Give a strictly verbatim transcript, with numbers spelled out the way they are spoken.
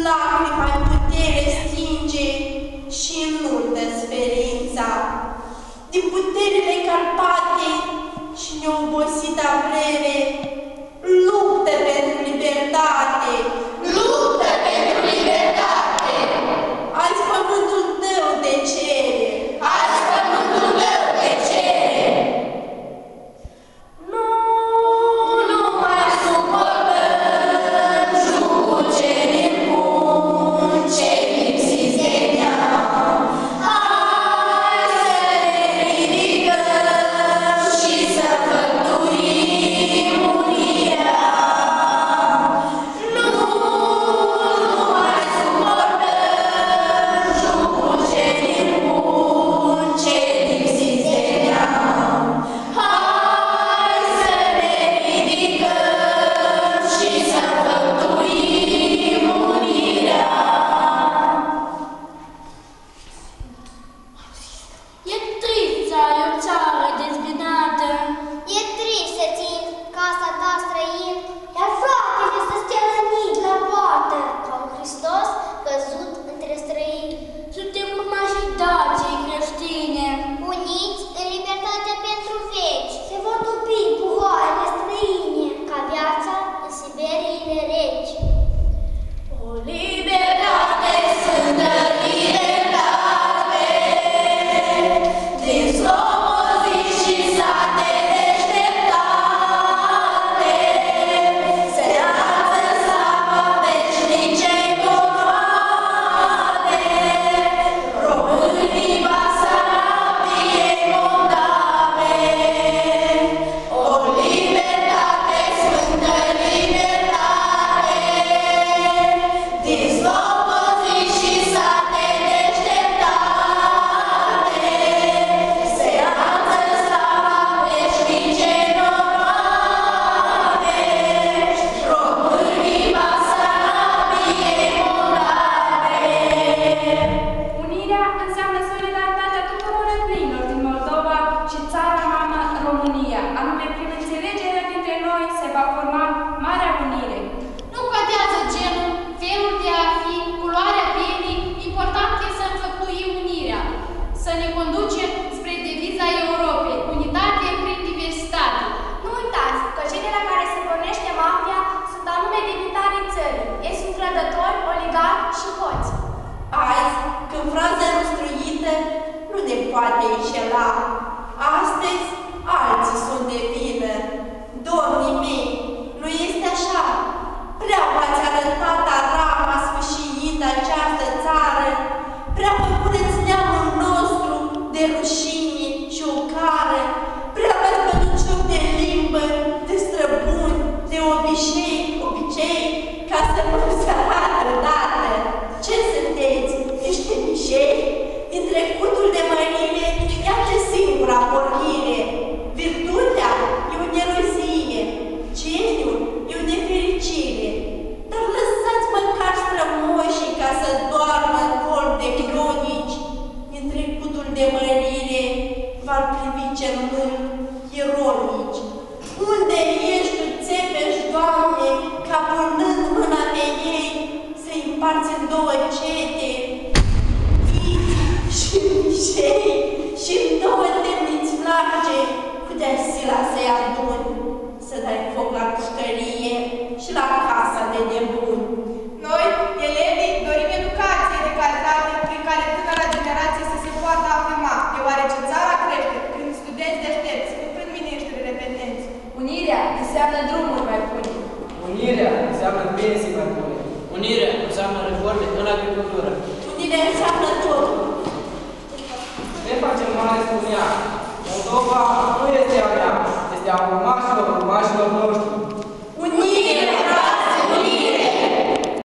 lacrima în putere stinge și înultă sferința. Din puterile Carpate și neobosita vreme, luptă pentru libertate, luptă pentru libertate. Azi pământul tău te cere, azi pământul tău te cere. Nu, nu mai suportăm jugul ce impun cei lipsiți de neam. Hai să ne ridicăm și să făptuim unirea. Nu, nu mai suportăm jugul ce impun cei lipsiți de neam. Hai să ne ridicăm și să făptuim unirea. E trist să ai o țară dezbinată. E trist să țin casa ta străin, iar fratele să stea rănit la poartă, ca un Hristos căzut între străini. Suntem urmașii Daciei creștine. Uniți în libertatea pentru veci, se vor topi puhoarele străine, ca viața în Siberiile reci. O libertate, sfântă libertate, din slobozii și sate deșteptate, se înalță slavă veșnicei coroane, românii Basarabiei moldave. O libertate, sfântă libertate, din slobozii și sate deșteptate, se înalță slava veșnicei noroade, românii Basarabiei moldave. Unirea înseamnă solidaritatea tuturor etniilor din Moldova și țara mamă România, anume prin înțelegere dintre noi se va forma Marea Unire. Nu contează genul, felul de a fi, culoarea pielii, important e să înfăptuim unirea, să ne conducem spre deviza Europei, unitate prin diversitate. Nu uitați că cei de la care se pornește mafia sunt anume demnitarii țării. Ei sunt trădători, oligarhi și hoți. Azi, când fraza răstruită nu ne poate înșela, astăzi alții sunt de vină. Domnii mei, nu este așa. Prea v-ați arătat arama sfâșiită această țară, prea vă puneți neamul nostru de rușine și ocară, prea v-ați bătut joc de limbă, de străbuni, de obicei, obicei, ca să nu se arată odată. Ce sunteți? Niște mișei? Din trecutul de mărire, iată singura pornire. Virtutea e o nerozie, geniul e o nefericire. Dar lăsați măcar strămoșii ca să doarmă în colp de cronici. Din trecutul de mărire v-ar privi cermânt ironici. Unde ești tu, țepești, Doamne, ca punând mâna pe ei să-i împarți în două cete, fiți și mișei și în două temniți large, putea sila să-i aduni, să dai foc la pușcărie și la casa de nebun. Noi, elevii, dorim educație de calitate prin care tânăra generație să se poată afirma, deoarece țara crește prin studenți deștepți, nu prin miniștri repetenți. Unirea înseamnă drumuri mai bune. Unirea înseamnă pensii mai bune. Unirea înseamnă reforme în agricultură. Unirea înseamnă totul. Ne facem mare spunea, Moldova nu este a mea, este a urmașilor